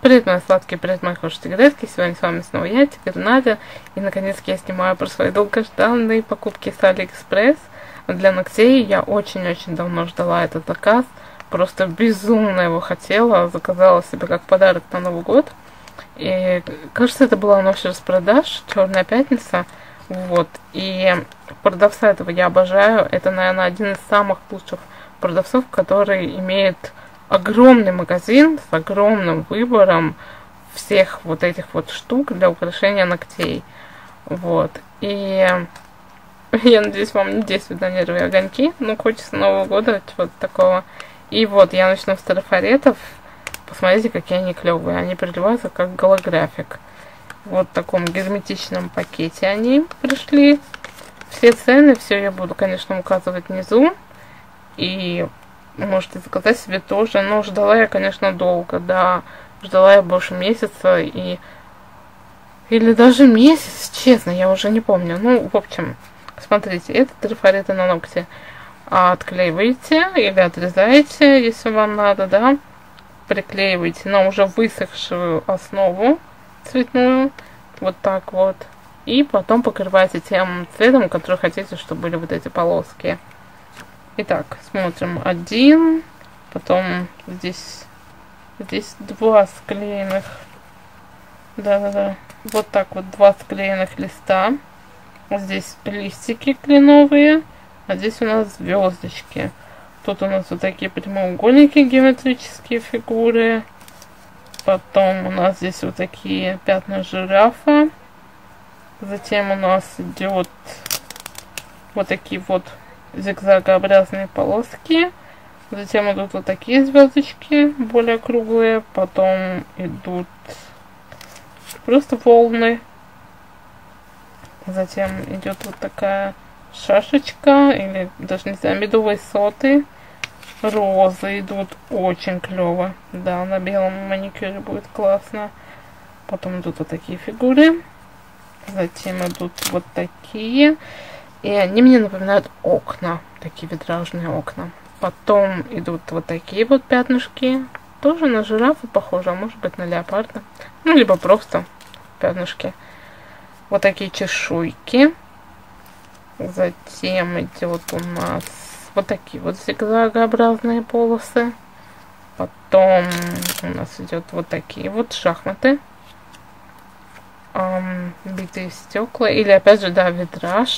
Привет, мои сладкие, привет, мои хорошие тигретки. Сегодня с вами снова я, Тигр Надя. И наконец-то я снимаю про свои долгожданные покупки с Алиэкспресс. Для ногтей я очень-очень давно ждала этот заказ. Просто безумно его хотела. Заказала себе как подарок на Новый год. И кажется, это была ночь распродаж, Черная пятница. Вот. И продавца этого я обожаю. Это, наверное, один из самых лучших продавцов, который имеет огромный магазин с огромным выбором всех вот этих вот штук для украшения ногтей. Вот. И я надеюсь, вам не действуют на нервы огоньки. Ну, хочется Нового года, чего-то такого. И вот, я начну с трафаретов. Посмотрите, какие они клевые. Они переливаются как голографик. Вот в таком герметичном пакете они пришли. Все цены, все я буду, конечно, указывать внизу. И можете заказать себе тоже. Но ждала я, конечно, долго. Да, ждала я больше месяца. Или даже месяц, честно, я уже не помню. Ну, в общем, смотрите, это трафареты на ногти. Отклеиваете или отрезаете, если вам надо, да. Приклеиваете на уже высохшую основу цветную. Вот так вот. И потом покрываете тем цветом, который хотите, чтобы были вот эти полоски. Итак, смотрим один, потом здесь два склеенных, да-да-да, вот так вот два склеенных листа, здесь листики кленовые, а здесь у нас звездочки. Тут у нас вот такие прямоугольники, геометрические фигуры, потом у нас здесь вот такие пятна жирафа, затем у нас идет вот такие вот зигзагообразные полоски, затем идут вот такие звездочки, более круглые, потом идут просто волны, затем идет вот такая шашечка, или даже не знаю, медовые соты, розы идут очень клево, да, на белом маникюре будет классно, потом идут вот такие фигуры, затем идут вот такие. И они мне напоминают окна, такие витражные окна. Потом идут вот такие вот пятнышки. Тоже на жирафа похоже, а может быть на леопарда. Ну, либо просто пятнышки. Вот такие чешуйки. Затем идет у нас вот такие вот зигзагообразные полосы. Потом у нас идет вот такие вот шахматы. Битые стекла. Или опять же, да, витраж.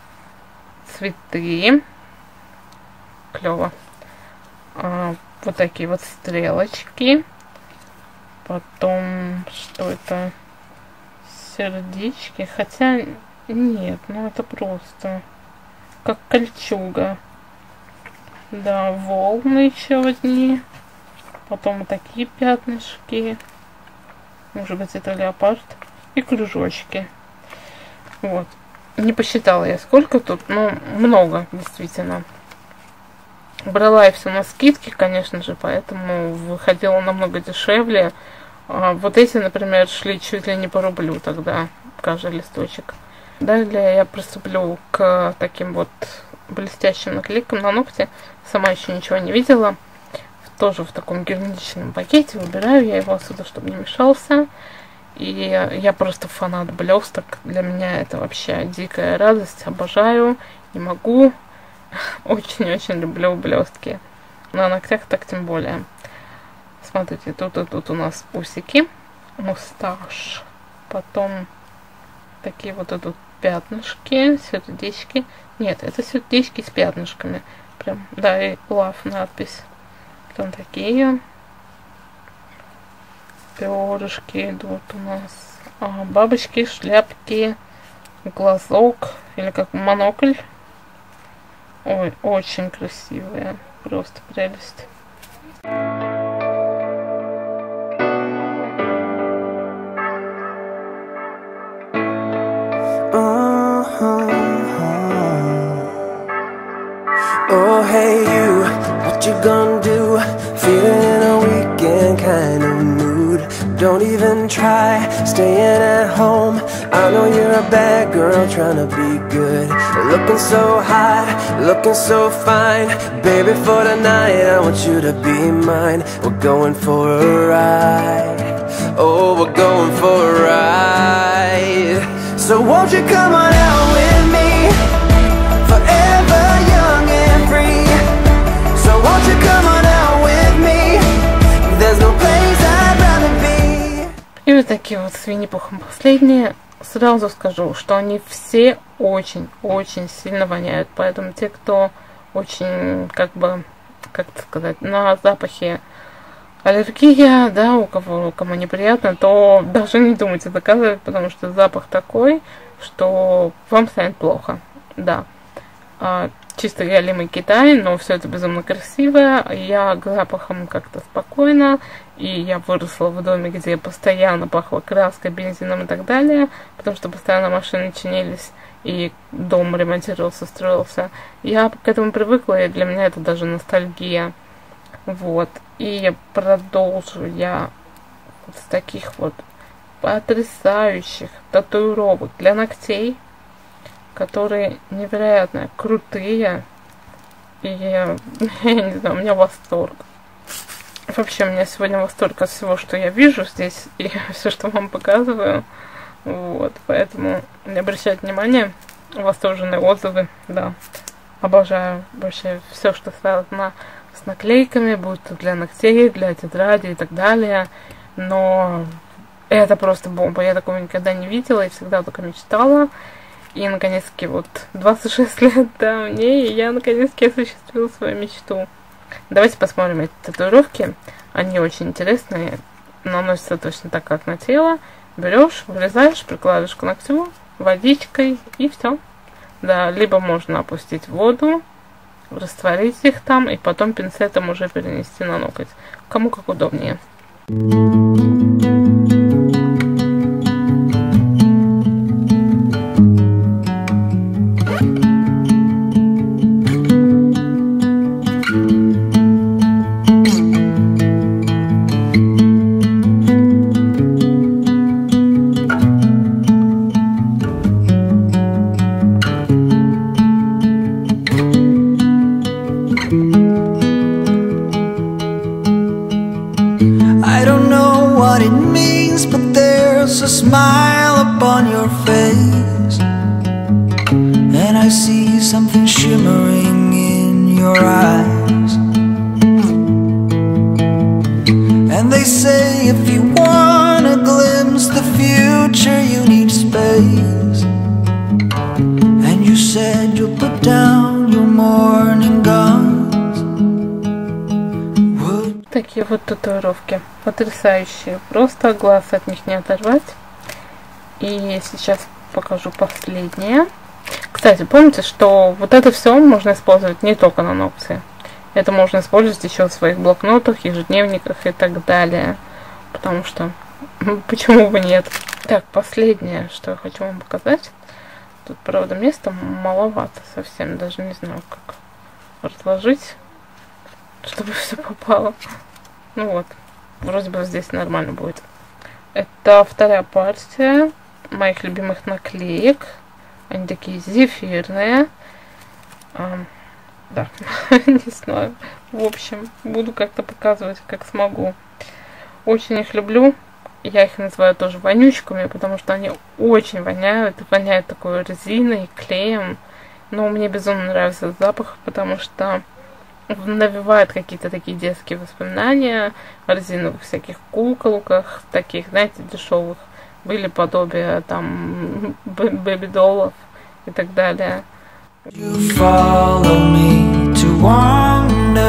Цветы. Клево. Вот такие вот стрелочки. Потом, что это? Сердечки. Хотя, нет, ну это просто как кольчуга. Да, волны еще одни. Потом вот такие пятнышки. Может быть, это леопард. И кружочки. Вот. Не посчитала я сколько тут, но много, действительно. Брала я все на скидке, конечно же, поэтому выходило намного дешевле. Вот эти, например, шли чуть ли не по рублю тогда, каждый листочек. Далее я приступлю к таким вот блестящим наклейкам на ногти. Сама еще ничего не видела. Тоже в таком герметичном пакете. Выбираю я его отсюда, чтобы не мешался. И я просто фанат блесток. Для меня это вообще дикая радость. Обожаю. Не могу. Очень-очень люблю блестки. На ногтях так тем более. Смотрите, тут и тут у нас усики. Мусташ. Потом такие вот идут пятнышки, сердечки. Нет, это сердечки с пятнышками. Прям, да, и love надпись. Потом такие. Перышки идут у нас, бабочки, шляпки, глазок, или как монокль. Ой, очень красивые, просто прелесть. Oh hey you, what you gonna do? Feeling a weekend kind of mood. Don't even try staying at home. I know you're a bad girl trying to be good. Looking so hot, looking so fine. Baby, for tonight I want you to be mine. We're going for a ride. Oh, we're going for a ride. So won't you come on out with me, forever young and free. So won't you come on out with me, there's no place I'd rather be. И вот такие вот с Винни-Пухом последние. Сразу скажу, что они все очень-очень сильно воняют. Поэтому те, кто очень, как бы, как это сказать, на запахе аллергия, да, кому неприятно, то даже не думайте заказывать, потому что запах такой, что вам станет плохо. Да. Чисто реалимый Китай, но все это безумно красиво. Я к запахам как-то спокойно. И я выросла в доме, где постоянно пахло краской, бензином и так далее, потому что постоянно машины чинились, и дом ремонтировался, строился. Я к этому привыкла, и для меня это даже ностальгия. Вот. И продолжу я с таких вот потрясающих татуировок для ногтей, которые невероятно крутые. И я не знаю, у меня восторг. Вообще, у меня сегодня восторг от всего, что я вижу здесь, и все, что вам показываю. Вот, поэтому не обращайте внимания, восторженные отзывы, да. Обожаю вообще все, что связано с наклейками, будь то для ногтей, для тетради и так далее. Но это просто бомба, я такого никогда не видела и всегда только мечтала. И, наконец-таки, вот 26 лет, да, мне, и я, наконец-таки, осуществила свою мечту. Давайте посмотрим эти татуировки. Они очень интересные. Наносятся точно так, как на тело. Берешь, вырезаешь, прикладываешь к ногтю, водичкой и все. Да, либо можно опустить в воду, растворить их там и потом пинцетом уже перенести на ноготь. Кому как удобнее. A smile upon your face, and I see something shimmering in your eyes. And they say if you want to glimpse the future, you need space. And you said you'll put down your morning guns. Такие вот татуировки потрясающие, просто глаз от них не оторвать. И сейчас покажу последнее. Кстати, помните, что вот это все можно использовать не только на ногти. Это можно использовать еще в своих блокнотах, ежедневниках и так далее. Потому что, почему бы нет? Так, последнее, что я хочу вам показать. Тут, правда, места маловато совсем. Даже не знаю, как разложить, чтобы все попало. Ну вот, вроде бы здесь нормально будет. Это вторая партия моих любимых наклеек. Они такие зефирные. Да, не знаю. В общем, буду как-то показывать, как смогу. Очень их люблю. Я их называю тоже вонючками, потому что они очень воняют. Воняют такой резиной, клеем. Но мне безумно нравится этот запах, потому что навевает какие-то такие детские воспоминания о резиновых всяких куколках, таких, знаете, дешевых. Были подобия там бэби-доллов и так далее. You follow me to wonders.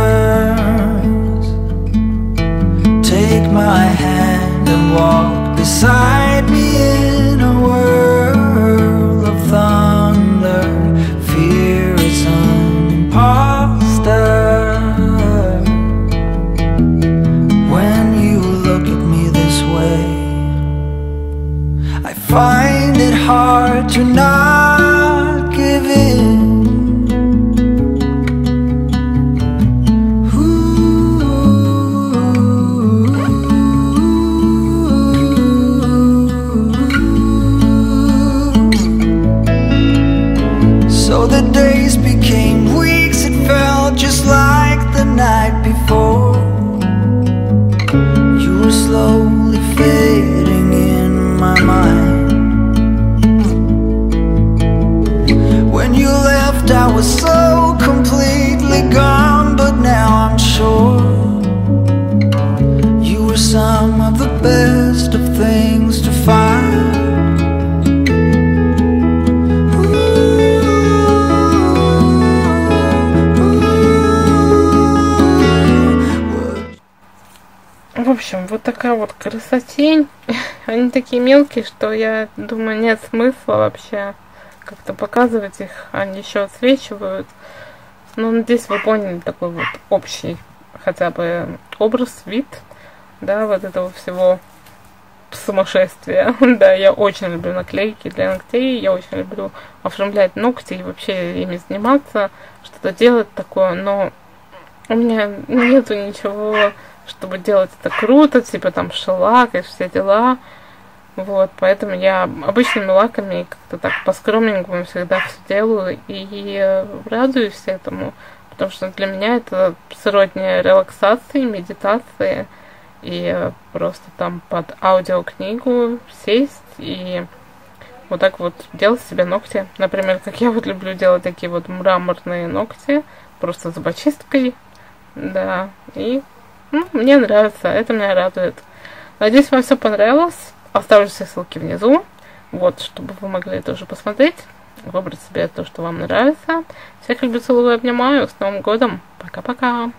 Take my hand and walk beside me in a world of thunder. Fear is an imposter. When you look at me this way, I find it hard to not give in. So the days became weeks, it felt just like the night before. You were slowly fading такая вот красотень. Они такие мелкие, что я думаю, нет смысла вообще как-то показывать их. Они еще отсвечивают. Но надеюсь, вы поняли такой вот общий хотя бы образ, вид, да, вот этого всего сумасшествия. Да, я очень люблю наклейки для ногтей, я очень люблю оформлять ногти и вообще ими заниматься, что-то делать такое, но у меня нету ничего, чтобы делать это круто, типа там шелак и все дела. Вот, поэтому я обычными лаками как-то так по-скромненькому всегда все делаю и радуюсь этому, потому что для меня это сродни релаксации, медитации, и просто там под аудиокнигу сесть и вот так вот делать себе ногти. Например, как я вот люблю делать такие вот мраморные ногти, просто зубочисткой, да, и мне нравится, это меня радует. Надеюсь, вам все понравилось. Оставлю все ссылки внизу, вот, чтобы вы могли тоже посмотреть, выбрать себе то, что вам нравится. Всех люблю, целую, обнимаю. С Новым годом. Пока-пока.